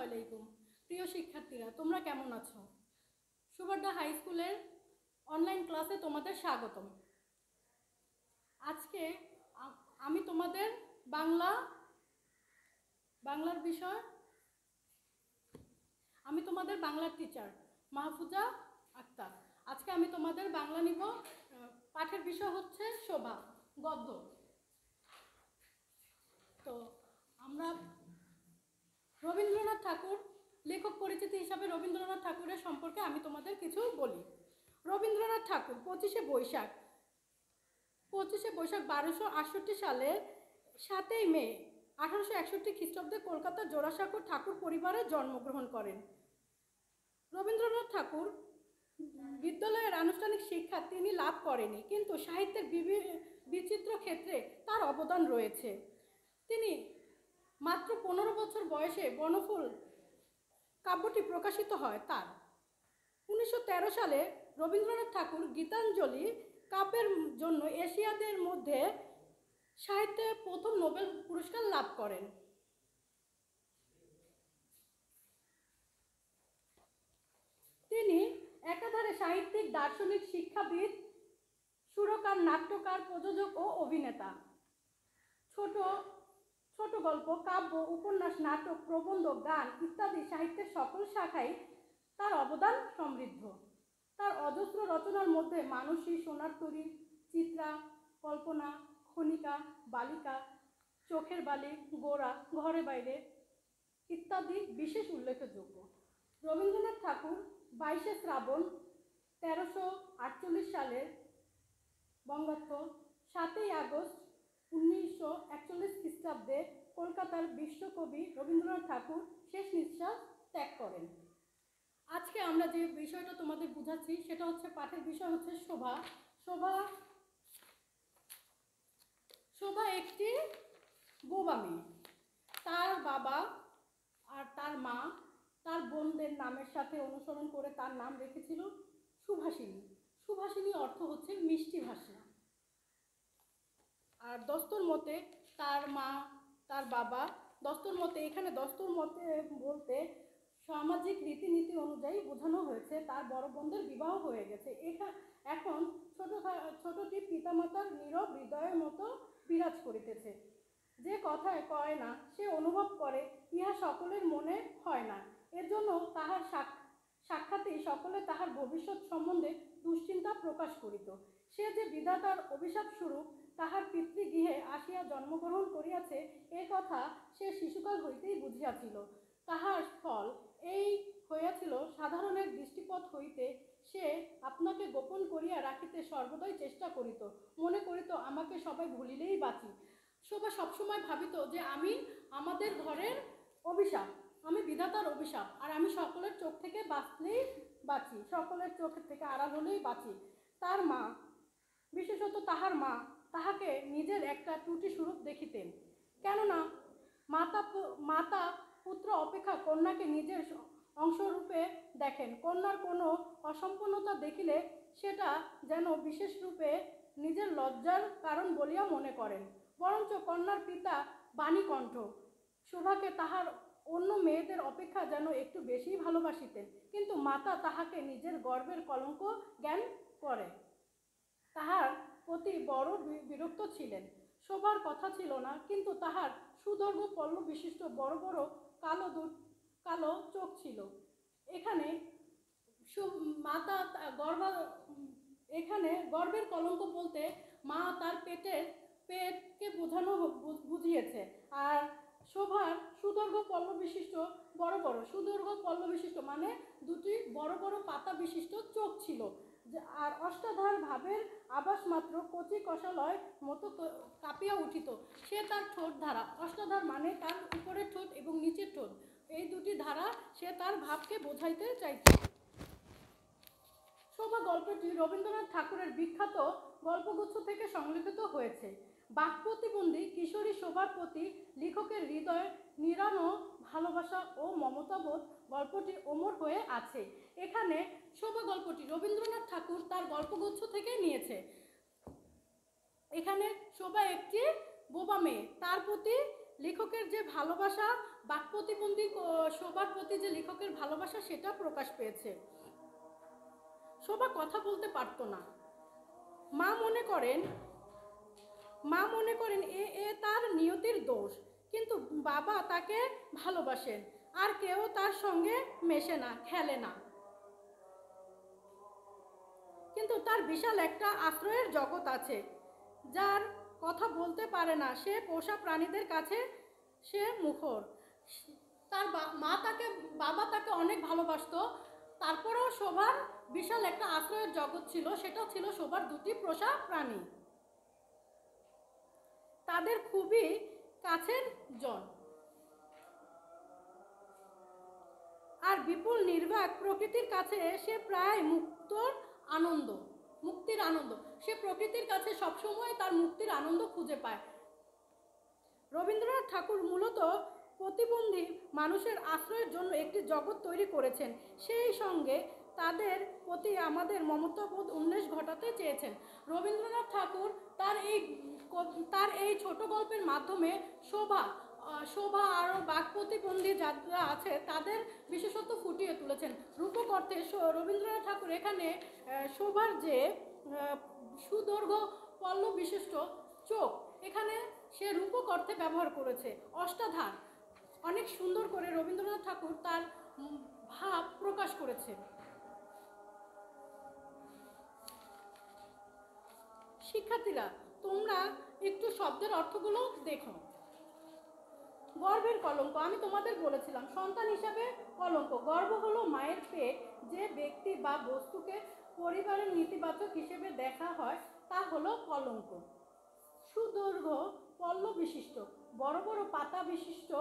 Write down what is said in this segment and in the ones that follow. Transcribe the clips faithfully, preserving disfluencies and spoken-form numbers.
আলাইকুম প্রিয় শিক্ষার্থীরা, তোমরা কেমন আছো? সুবর্ণা হাই স্কুলের অনলাইন ক্লাসে তোমাদের স্বাগতম। আজকে আমি তোমাদের বাংলা বাংলার বিষয় আমি তোমাদের বাংলার টিচার মাহফুজা আক্তার। আজকে আমি তোমাদের বাংলা নিব। পাঠের বিষয় হচ্ছে শোভা, গদ্য। তো আমরা রবীন্দ্রনাথ ঠাকুর লেখক পরিচিতি হিসাবে রবীন্দ্রনাথ ঠাকুরের সম্পর্কে আমি তোমাদের কিছু বলি। রবীন্দ্রনাথ ঠাকুর পঁচিশে বৈশাখ পঁচিশে বৈশাখ বারোশো আটষট্টি সালে সাতই মে আঠারোশো একষট্টি খ্রিস্টাব্দে কলকাতার জোড়াসাঁকোর ঠাকুর পরিবারে জন্মগ্রহণ করেন। রবীন্দ্রনাথ ঠাকুর বিদ্যালয়ের আনুষ্ঠানিক শিক্ষা তিনি লাভ করেনি, কিন্তু সাহিত্যের বিচিত্র ক্ষেত্রে তার অবদান রয়েছে। তিনি মাত্র পনেরো বছর বয়সে বনফুল কাব্যটি প্রকাশিত হয় তার। উনিশশো তেরো সালে রবীন্দ্রনাথ ঠাকুর গীতাঞ্জলি কাব্যের জন্য এশিয়াদের মধ্যে সাহিত্যে প্রথম নোবেল পুরস্কার লাভ করেন। তিনি একাধারে সাহিত্যিক, দার্শনিক, শিক্ষাবিদ, সুরকার, নাট্যকার, প্রযোজক ও অভিনেতা। ছোট ছোট গল্প, কাব্য, উপন্যাস, নাটক, প্রবন্ধ, গান ইত্যাদি সাহিত্যের সকল শাখায় তার অবদান সমৃদ্ধ। তার অজস্র রচনার মধ্যে মানসী, সোনার তরী, চিত্রা, কল্পনা, খনিকা, বালিকা, চোখের বালি, গোরা, ঘরে বাইরে ইত্যাদি বিশেষ উল্লেখযোগ্য। রবীন্দ্রনাথ ঠাকুর বাইশে শ্রাবণ তেরোশো আটচল্লিশ সালের বঙ্গাব্দ সাতই আগস্ট উনিশশো একচল্লিশ খ্রিস্টাব্দে কলকাতার বিশ্বকবি রবীন্দ্রনাথ ঠাকুর শেষ নিঃশ্বাস ত্যাগ করেন। আজকে আমরা যে বিষয়টা তোমাদের বুঝাচ্ছি সেটা হচ্ছে, পাঠের বিষয় হচ্ছে শোভা। শোভা শোভা একটি বোবা মেয়ে। তার বাবা আর তার মা তার বোনদের নামের সাথে অনুসরণ করে তার নাম রেখেছিল সুভাষিনী। সুভাষিনী অর্থ হচ্ছে মিষ্টি ভাষা। আর দস্তুর মতে তার মা তার বাবা দস্তুর মতে এখানে দস্তুর মতে বলতে সামাজিক রীতিনীতি অনুযায়ী বোঝানো হয়েছে তার বড় বোনদের বিবাহ হয়ে গেছে। এখন ছোট ছোটটি পিতামাতার নীরব হৃদয়ের মতো বিরাজ করিতেছে। যে কথায় কয় না সে অনুভব করে, ইহা সকলের মনে হয় না। এর জন্য তাহার সাক্ষাতেই সকলে তাহার ভবিষ্যৎ সম্বন্ধে দুশ্চিন্তা প্রকাশ করিত। সে যে বিধাতার অভিশাপ স্বরূপ তাহার পিতৃগৃহে আসিয়া জন্মগ্রহণ করিয়াছে, এ কথা সে শিশুকাল হইতেই বুঝিয়াছিল। তাহার ফল এই হইয়াছিল, সাধারণের দৃষ্টিপথ হইতে সে আপনাকে গোপন করিয়া রাখিতে সর্বদাই চেষ্টা করিত। মনে করিত, আমাকে সবাই ভুলিলেই বাঁচি। শোভা সবসময় ভাবিত যে আমি আমাদের ঘরের অভিশাপ, আমি বিধাতার অভিশাপ, আর আমি সকলের চোখ থেকে বাঁচলেই বাঁচি, সকলের চোখের থেকে আড়াল হলেই বাঁচি। তার মা, বিশেষত তাহার মা তাহাকে নিজের একটা ত্রুটি স্বরূপ দেখিতেন। কেননা মাতা মাতা পুত্র অপেক্ষা কন্যাকে নিজের অংশরূপে দেখেন। কন্যার কোনো অসম্পূর্ণতা দেখিলে সেটা যেন বিশেষ রূপে নিজের লজ্জার কারণ বলিয়া মনে করেন। বরঞ্চ কন্যার পিতা বাণীকণ্ঠ শোভাকে তাহার অন্য মেয়েদের অপেক্ষা যেন একটু বেশি ভালোবাসিতেন, কিন্তু মাতা তাহাকে নিজের গর্বের কলঙ্ক জ্ঞান করে তাহার প্রতি বড় বিরক্ত ছিলেন। শোভার কথা ছিল না, কিন্তু তাহার সুদৈর্ঘ্য পল্লব বিশিষ্ট বড় বড় কালো কালো চোখ ছিল। এখানে মাতা গর্ভ এখানে গর্বের কলঙ্ক বলতে মা তার পেটের পেটকে বোঝানো বুঝিয়েছে। আর শোভার সুদৈর্ঘ্য পল্লব বিশিষ্ট বড় বড় সুদৈর্ঘ্য পল্লব বিশিষ্ট মানে দুটি বড় বড় পাতা বিশিষ্ট চোখ ছিল। আর অষ্টাধার ভাবের আবাস মাত্র কচি কষালয় মতো কাঁপিয়া উঠিত সে তার ঠোঁট ধারা। অষ্টাধার মানে তার উপরের ঠোঁট এবং নিচের ঠোঁট, এই দুটি ধারা সে তার ভাবকে বোঝাইতে চাইত। শোভা গল্পটি রবীন্দ্রনাথ ঠাকুরের বিখ্যাত গল্পগুচ্ছ থেকে সংলিখিত হয়েছে। বাকপ্রতিবন্ধী কিশোরী শোভার প্রতি লেখকের হৃদয়ে নিরানো ভালোবাসা ও মমতাবোধ গল্পটি অমর হয়ে আছে। এখানে শোভা গল্পটি রবীন্দ্রনাথ ঠাকুর তার গল্পগুচ্ছ থেকে নিয়েছে। এখানে শোভা একটি বোবা মেয়ে, তার প্রতি লেখকের যে ভালোবাসা বাক প্রতিবন্ধী শোভার প্রতি যে লেখকের ভালোবাসা সেটা প্রকাশ পেয়েছে। শোভা কথা বলতে পারতো না। মা মনে করেন মা মনে করেন এ এ তার নিয়তির দোষ, কিন্তু বাবা তাকে ভালোবাসেন আর কেউ তার সঙ্গে মেশে না, খেলে না। কিন্তু তার বিশাল একটা আশ্রয়ের জগৎ আছে, যার কথা বলতে পারে না, সে পোষা প্রাণীদের কাছে সে মুখর। তার মা তাকে বাবা তাকে অনেক ভালোবাসতো, তারপরেও শোভার বিশাল একটা আশ্রয়ের জগৎ ছিল, সেটা ছিল শোভার দুটি পোষা প্রাণী, তাদের খুবই কাছের জন। আর বিপুল নির্বাক প্রকৃতির কাছে সে প্রায় মুক্তর আনন্দ মুক্তির আনন্দ সে প্রকৃতির কাছে সবসময় তার মুক্তির আনন্দ খুঁজে পায়। রবীন্দ্রনাথ ঠাকুর মূলত প্রতিবন্ধী মানুষের আশ্রয়ের জন্য একটি জগৎ তৈরি করেছেন, সেই সঙ্গে তাদের প্রতি আমাদের মমতাবোধ উন্মেষ ঘটাতে চেয়েছেন। রবীন্দ্রনাথ ঠাকুর তার এই তার এই ছোট গল্পের মাধ্যমে শোভা শোভা আরও বাক প্রতিবন্ধী যারা আছে তাদের বিশেষত্ব ফুটিয়ে তুলেছেন। রূপক অর্থে রবীন্দ্রনাথ ঠাকুর এখানে শোভার যে সুদৈর্ঘ্য পল্লব বিশিষ্ট চোখ, এখানে সে রূপক অর্থে ব্যবহার করেছে। অষ্টাধার অনেক সুন্দর করে রবীন্দ্রনাথ ঠাকুর তার ভাব প্রকাশ করেছে। শিক্ষার্থীরা, তোমরা একটু শব্দের অর্থগুলো দেখো। গর্ভের কলঙ্ক, আমি তোমাদের বলেছিলাম সন্তান হিসাবে কলঙ্ক। গর্ভ হলো মায়ের পেট, যে ব্যক্তি বা বস্তুকে পরিবারের নেতিবাচক হিসেবে দেখা হয় তা হলো কলঙ্ক। সুদৈর্ঘ্য পল্লব বিশিষ্ট, বড় বড় পাতা বিশিষ্ট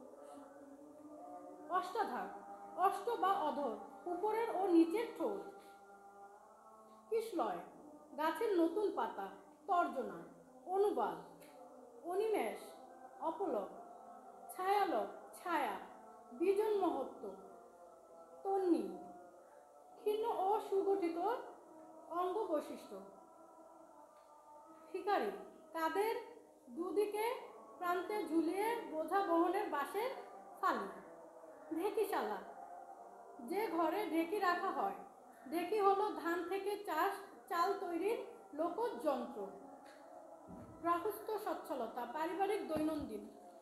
অষ্টাধার, অষ্ট বা অধর, উপরের ও নিচের ঠোঁট। কিশলয়, গাছের নতুন পাতা। তর্জনা, অনুবাদ, অনিমেষ, অপলক, ছায়ালক, ছায়া, বিজন মহত্ব, তন্নি, ক্ষীণ ও সুগঠিত অঙ্গ বৈশিষ্ট্য। শিকারী, কাদের দুদিকে প্রান্তে ঝুলিয়ে বোঝা বহনের বাঁশের ফালি। ঢেকিশালা, যে ঘরে ঢেকি রাখা হয়। ঢেকি হলো ধান থেকে চাষ চাল তৈরির লোকজ যন্ত্র। গৃহস্থ সচ্ছলতা, পারিবারিক দৈনন্দিন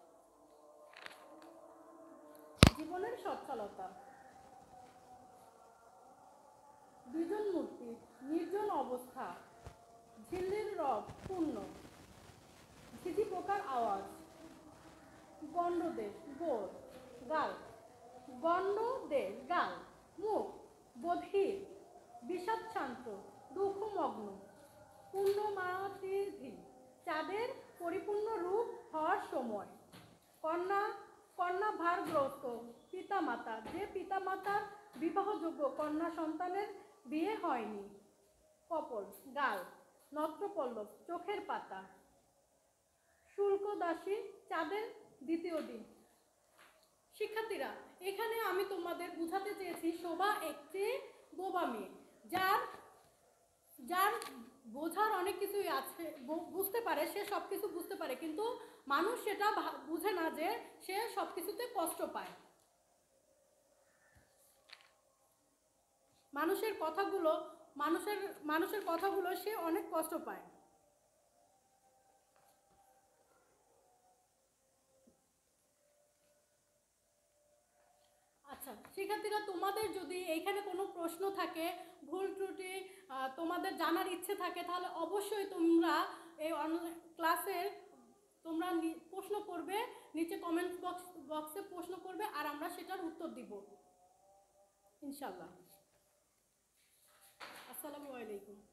জীবনের সচ্ছলতা। বিজন মূর্তি, নির্জন অবস্থা। ঝিল্লির রব, পূর্ণ। ঝিঝি পোকার আওয়াজ। গণ্ডদেশ, গোল, গাল। গণ্ডদেশ, গাল। মুখ, বধির, বিষাদশান্ত, দুঃখমগ্ন। পূর্ণমাতিথি, চাঁদের পরিপূর্ণ রূপ হওয়ার সময়। কন্যা, কন্যা ভারগ্রস্ত, পিতামাতা, যে পিতামাতার বিবাহযোগ্য কন্যা সন্তানের বিয়ে হয়নি। কপল, গাল। নত্রপল্লব, চোখের পাতা। শুল্কদাসী, চাঁদের দ্বিতীয় দিন। শিক্ষার্থীরা, এখানে আমি তোমাদের বুঝাতে চেয়েছি শোভা একটি বোবা মেয়ে, যার যার বোঝার অনেক কিছুই আছে, বুঝতে পারে, সে সব কিছু বুঝতে পারে, কিন্তু মানুষ সেটা বুঝে না যে সে সব কিছুতে কষ্ট পায়। মানুষের কথাগুলো মানুষের মানুষের কথাগুলো সে অনেক কষ্ট পায়। আচ্ছা শিক্ষার্থীরা, তোমাদের যদি এইখানে কোনো প্রশ্ন থাকে, ভুল ত্রুটি তোমাদের জানার ইচ্ছে থাকে, তাহলে অবশ্যই তোমরা এই অনলাইন ক্লাসে তোমরা প্রশ্ন করবে, নিচে কমেন্ট বক্স বক্সে প্রশ্ন করবে, আর আমরা সেটার উত্তর দিব ইনশাআল্লাহ। আসসালামু আলাইকুম।